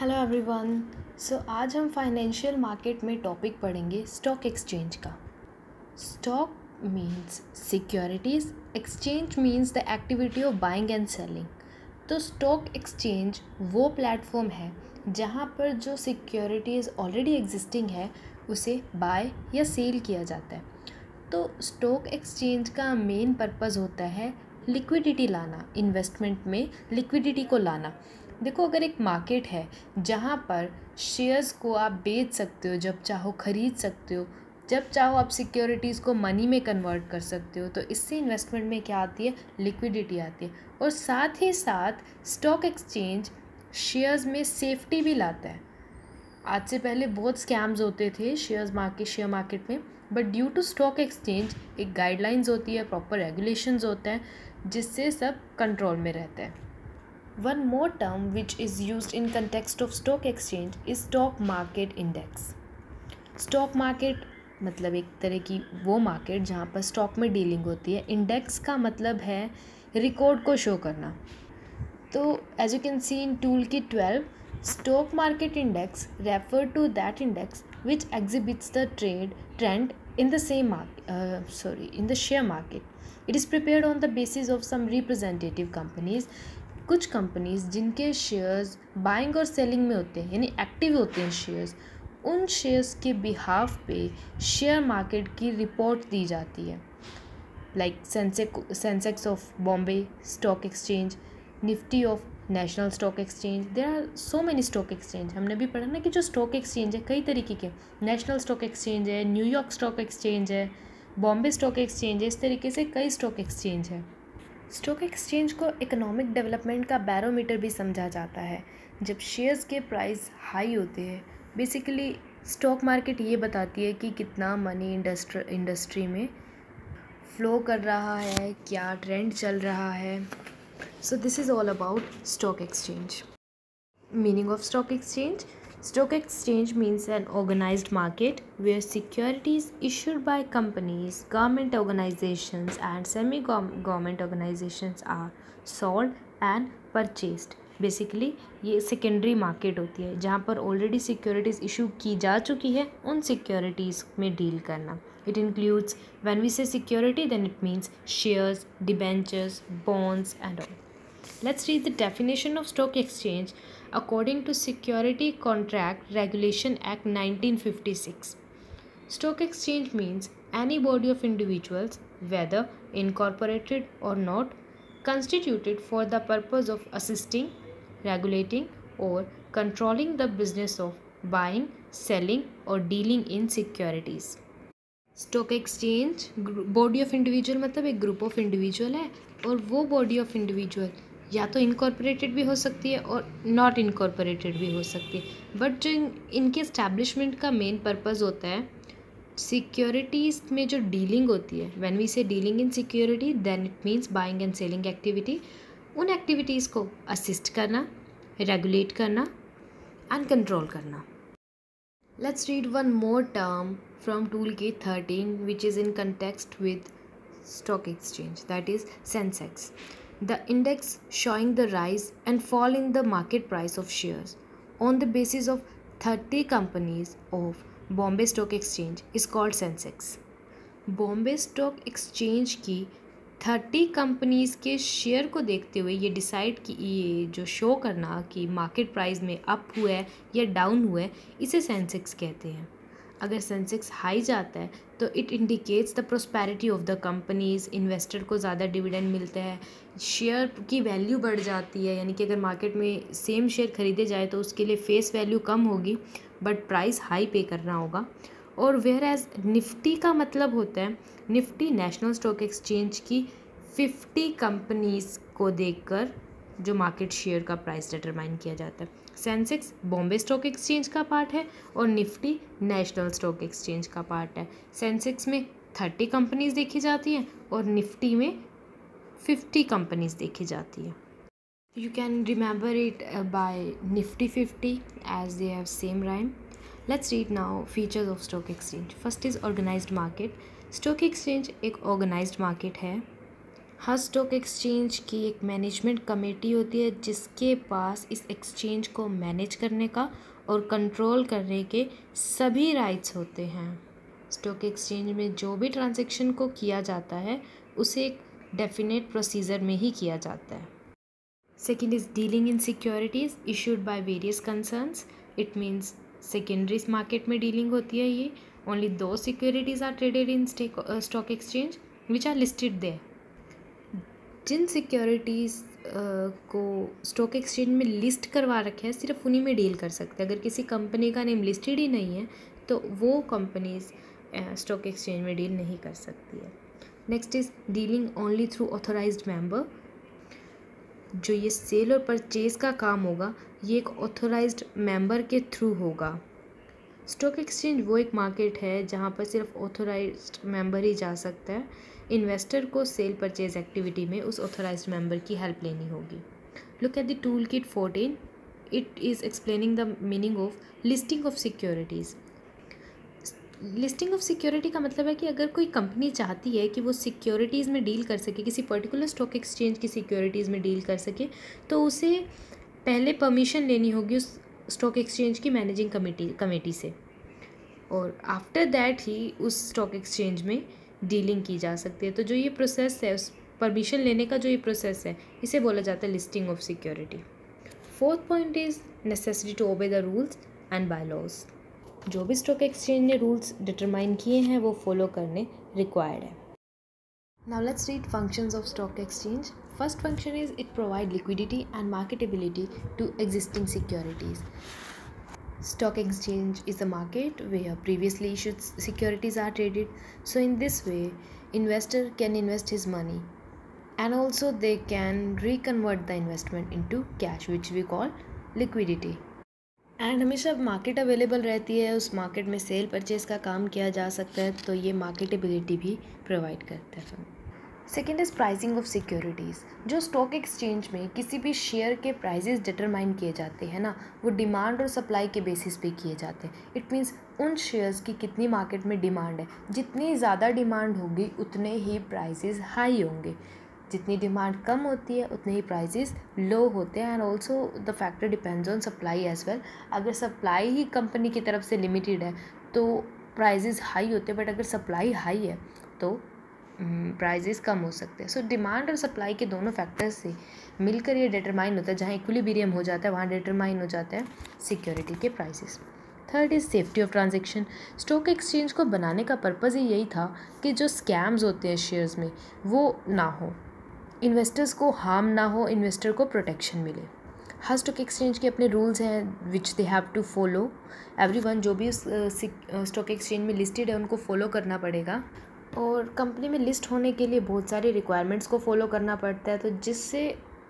Hello everyone. आज हम financial market में टॉपिक पढ़ेंगे स्टॉक एक्सचेंज का। Stock means securities, exchange means the activity of buying and selling. तो स्टॉक एक्सचेंज वो प्लेटफॉर्म है जहाँ पर जो सिक्योरिटीज़ ऑलरेडी एग्जिस्टिंग है उसे बाय या सेल किया जाता है। तो स्टॉक एक्सचेंज का मेन पर्पज़ होता है लिक्विडिटी लाना, इन्वेस्टमेंट में लिक्विडिटी को लाना। देखो, अगर एक मार्केट है जहाँ पर शेयर्स को आप बेच सकते हो, जब चाहो ख़रीद सकते हो, जब चाहो आप सिक्योरिटीज़ को मनी में कन्वर्ट कर सकते हो, तो इससे इन्वेस्टमेंट में क्या आती है, लिक्विडिटी आती है। और साथ ही साथ स्टॉक एक्सचेंज शेयर्स में सेफ्टी भी लाता है। आज से पहले बहुत स्कैम्स होते थे शेयर मार्केट में, but due to stock exchange एक गाइडलाइंस होती है, प्रॉपर रेगुलेशंस होते हैं जिससे सब कंट्रोल में रहता है। One more term which is used in context of stock exchange is stock market index. Stock market मतलब एक तरह की वो मार्केट जहाँ पर स्टॉक में डीलिंग होती है। इंडेक्स का मतलब है रिकॉर्ड को शो करना। तो as you can see in toolkit 12, stock market index refer to that index which exhibits the trend in the in the share market. It is prepared on the basis of some representative companies. कुछ companies जिनके shares buying और selling में होते हैं, यानी active होते हैं shares, उन शेयर्स के बिहाफ पे शेयर मार्केट की रिपोर्ट दी जाती है। Like Sensex of Bombay stock exchange, Nifty of national stock exchange. There are so many stock exchange. हमने भी पढ़ा ना कि जो स्टॉक एक्सचेंज है कई तरीके के, नेशनल स्टॉक एक्सचेंज है, न्यूयॉर्क स्टॉक एक्सचेंज है, बॉम्बे स्टॉक एक्सचेंज है, इस तरीके से कई स्टॉक एक्सचेंज है। स्टॉक एक्सचेंज को इकोनॉमिक डेवलपमेंट का बैरोमीटर भी समझा जाता है। जब शेयर्स के प्राइस हाई होते हैं, बेसिकली स्टॉक मार्केट ये बताती है कि कितना मनी इंडस्ट्री में फ्लो कर रहा है, क्या ट्रेंड चल रहा है। So this is all about stock exchange. Meaning of stock exchange. Stock exchange means an organized market where securities issued by companies, government organizations and semi-government organizations are sold and purchased. Basically ये secondary market होती है जहाँ पर already securities issue की जा चुकी है, उन सिक्योरिटीज़ में डील करना। It includes, when we say security, then it means shares, debentures, bonds and all. Let's read the definition of stock exchange according to Security Contract Regulation Act 1956. Stock exchange means any body of individuals, whether incorporated or not, constituted for the purpose of assisting, regulating or controlling the business of buying, selling or dealing in securities. Stock exchange body of individual मतलब एक group of individual है, और वो body of individual या तो incorporated भी हो सकती है और नॉट इनकॉर्पोरेटेड भी हो सकती है। बट जो इनके इस्टेब्लिशमेंट का मेन पर्पज़ होता है सिक्योरिटीज़ में जो डीलिंग होती है। When we say dealing in security, then it means buying and selling activity. उन एक्टिविटीज़ को असिस्ट करना, रेगुलेट करना एंड कंट्रोल करना। Let's read one more term from toolkit 13 which is in context with stock exchange, that is Sensex. The index showing the rise and fall in the market price of shares on the basis of 30 companies of Bombay Stock Exchange is called Sensex. Bombay Stock Exchange की 30 companies के share को देखते हुए ये decide कि ये जो show करना कि मार्केट प्राइस में अप हुआ है या डाउन हुआ है, इसे सेंसेक्स कहते हैं। अगर सेंसेक्स हाई जाता है तो it indicates the prosperity of the companies, investor को ज़्यादा डिविडेंड मिलता है, शेयर की वैल्यू बढ़ जाती है। यानी कि अगर मार्केट में सेम शेयर खरीदे जाए तो उसके लिए फेस वैल्यू कम होगी बट प्राइस हाई पे करना होगा। और वेयर एज निफ्टी का मतलब होता है, निफ्टी नेशनल स्टॉक एक्सचेंज की 50 कंपनीज़ को देखकर जो मार्केट शेयर का प्राइस डिटरमाइन किया जाता है। सेंसेक्स बॉम्बे स्टॉक एक्सचेंज का पार्ट है और निफ्टी नेशनल स्टॉक एक्सचेंज का पार्ट है। सेंसेक्स में 30 कंपनीज़ देखी जाती हैं और निफ्टी में 50 कंपनीज़ देखी जाती है। You can remember it by Nifty 50 as they have same rhyme. Let's read now features of stock exchange. First is organized market. Stock exchange एक organized market है। हर स्टॉक एक्सचेंज की एक मैनेजमेंट कमेटी होती है जिसके पास इस एक्सचेंज को manage करने का और कंट्रोल करने के सभी राइट्स होते हैं। स्टॉक एक्सचेंज में जो भी ट्रांजैक्शन को किया जाता है उसे एक डेफिनेट प्रोसीजर में ही किया जाता है। Second is dealing in securities issued by various concerns. It means secondaries market में डीलिंग होती है ये। Only those securities are traded in stock exchange which are listed there. जिन सिक्योरिटीज़ को स्टॉक एक्सचेंज में लिस्ट करवा रखे हैं सिर्फ उन्हीं में डील कर सकते हैं। अगर किसी कंपनी का नेम लिस्टेड ही नहीं है तो वो कंपनीज स्टॉक एक्सचेंज में डील नहीं कर सकती है। Next is dealing only through authorised member. जो ये सेल और परचेज का काम होगा ये एक ऑथोराइज्ड मेंबर के थ्रू होगा। स्टॉक एक्सचेंज वो एक मार्केट है जहाँ पर सिर्फ ऑथोराइज्ड मेंबर ही जा सकता है। इन्वेस्टर को सेल परचेज एक्टिविटी में उस ऑथोराइज्ड मेंबर की हेल्प लेनी होगी। Look at the tool kit 14। It is explaining the meaning of listing of securities. Listing of security का मतलब है कि अगर कोई कंपनी चाहती है कि वो सिक्योरिटीज़ में डील कर सके, किसी पर्टिकुलर स्टॉक एक्सचेंज की सिक्योरिटीज़ में डील कर सके, तो उसे पहले परमिशन लेनी होगी उस स्टॉक एक्सचेंज की मैनेजिंग कमेटी से, और आफ्टर दैट ही उस स्टॉक एक्सचेंज में डीलिंग की जा सकती है। तो जो ये प्रोसेस है, उस परमिशन लेने का जो ये प्रोसेस है, इसे बोला जाता है listing of security. Fourth point is necessity to obey the rules and by laws. जो भी स्टॉक एक्सचेंज ने रूल्स डिटरमाइन किए हैं वो फॉलो करने रिक्वायर्ड है। Now let's read functions of stock exchange. First function is it provide liquidity and marketability to existing securities. Stock exchange is a market where previously issued securities are traded. So in this way, investor can invest his money, and also they can reconvert the investment into cash, which we call liquidity. And हमेशा market available रहती है, उस market में cell purchase का काम किया जा सकता है, तो ये मार्केटेबिलिटी भी प्रोवाइड करता है fund. Second is pricing of securities. जो स्टॉक एक्सचेंज में किसी भी शेयर के प्राइजेस डिटरमाइन किए जाते हैं ना, वो डिमांड और सप्लाई के बेसिस पे किए जाते हैं। इट मीन्स उन शेयर्स की कितनी मार्केट में डिमांड है, जितनी ज़्यादा डिमांड होगी उतने ही प्राइजेस हाई होंगे, जितनी डिमांड कम होती है उतने ही प्राइजेस लो होते हैं। And also the factor depends on supply as well. अगर सप्लाई ही कंपनी की तरफ से लिमिटेड है तो प्राइजेस हाई होते हैं, बट अगर सप्लाई हाई है तो प्राइजेस कम हो सकते हैं। सो डिमांड और सप्लाई के दोनों फैक्टर्स से मिलकर ये डिटरमाइन होता है, जहाँ इक्विलिब्रियम हो जाता है वहाँ डिटरमाइन हो जाता है सिक्योरिटी के prices. Third is safety of transaction. Stock exchange को बनाने का पर्पज़ ही यही था कि जो स्कैम्स होते हैं शेयर्स में वो ना हो, इन्वेस्टर्स को हार्म ना हो, इन्वेस्टर को प्रोटेक्शन मिले। हर स्टॉक एक्सचेंज के अपने रूल्स हैं which they have to follow. Everyone जो भी उस स्टॉक एक्सचेंज में लिस्टेड है उनको फॉलो करना पड़ेगा, और कंपनी में लिस्ट होने के लिए बहुत सारे रिक्वायरमेंट्स को फॉलो करना पड़ता है, तो जिससे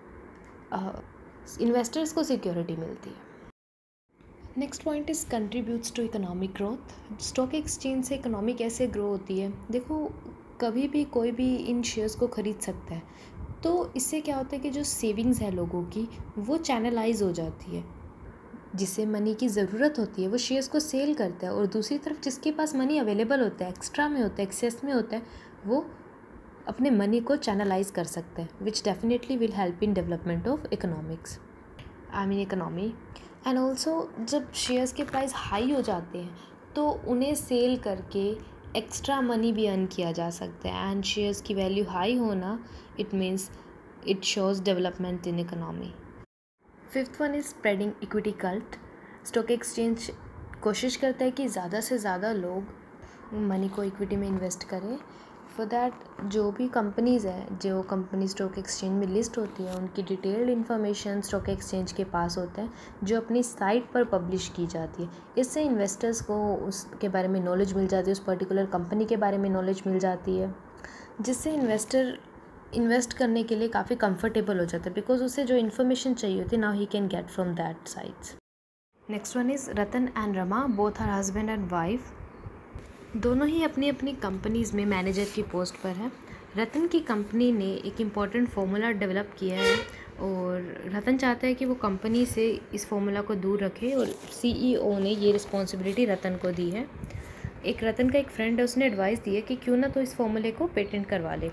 इन्वेस्टर्स को सिक्योरिटी मिलती है। Next point is contributes to economic growth. Stock exchange से इकोनॉमी कैसे ग्रो होती है? देखो, कभी भी कोई भी इन शेयर्स को ख़रीद सकता है, तो इससे क्या होता है कि जो सेविंग्स है लोगों की वो चैनलाइज हो जाती है। जिसे मनी की ज़रूरत होती है वो शेयर्स को सेल करता है, और दूसरी तरफ जिसके पास मनी अवेलेबल होता है, एक्स्ट्रा में होता है, एक्सेस में होता है, वो अपने मनी को चैनलाइज कर सकता है, which definitely will help in development of economics, economy. And also जब शेयर्स के प्राइस हाई हो जाते हैं तो उन्हें सेल करके एक्स्ट्रा मनी भी अर्न किया जा सकता है। एंड शेयर्स की वैल्यू हाई होना, it means it shows development in economy. Fifth one is spreading equity cult. Stock exchange कोशिश करता है कि ज़्यादा से ज़्यादा लोग मनी को इक्विटी में इन्वेस्ट करें। फॉर दैट जो भी कंपनीज़ हैं, जो कंपनी स्टॉक एक्सचेंज में लिस्ट होती है, उनकी डिटेल्ड इन्फॉर्मेशन स्टॉक एक्सचेंज के पास होता है, जो अपनी साइट पर पब्लिश की जाती है। इससे इन्वेस्टर्स को उसके बारे में नॉलेज मिल जाती है, उस पर्टिकुलर कंपनी के बारे में नॉलेज मिल जाती है, जिससे इन्वेस्टर इन्वेस्ट करने के लिए काफ़ी कंफर्टेबल हो जाता है, बिकॉज उसे जो इन्फॉर्मेशन चाहिए होती है now he can get from that sites. Next one is Ratan and Rama, both are husband and wife. दोनों ही अपनी अपनी कंपनीज़ में मैनेजर की पोस्ट पर है। रतन की कंपनी ने एक इम्पॉर्टेंट फार्मूला डेवलप किया है, और रतन चाहता है कि वो कंपनी से इस फार्मूला को दूर रखे, और CEO ने ये रिस्पॉन्सिबिलिटी रतन को दी है। एक रतन का एक फ्रेंड है, उसने एडवाइस दी है कि क्यों ना तो इस फार्मूले को पेटेंट करवा ले।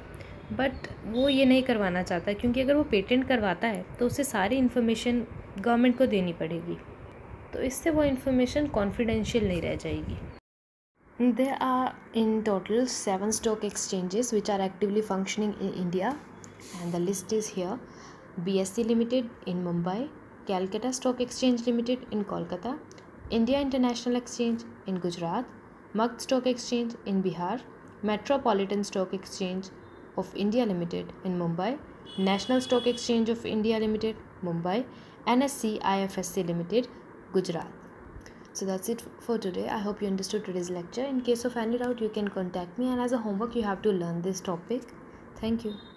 बट वो ये नहीं करवाना चाहता, क्योंकि अगर वो पेटेंट करवाता है तो उसे सारी इन्फॉर्मेशन गवर्नमेंट को देनी पड़ेगी, तो इससे वो इन्फॉर्मेशन कॉन्फिडेंशियल नहीं रह जाएगी. There are in total 7 stock exchanges which are actively functioning in India, and the list is here. BSE Limited in Mumbai, Calcutta Stock Exchange Limited in Kolkata, India International Exchange in Gujarat, Magh Stock Exchange in Bihar, Metropolitan Stock Exchange of India Limited in Mumbai, National Stock Exchange of India Limited, Mumbai, NSE IFSC Limited, Gujarat. So that's it for today. I hope you understood today's lecture. In case of any doubt, you can contact me, and as a homework you have to learn this topic. Thank you.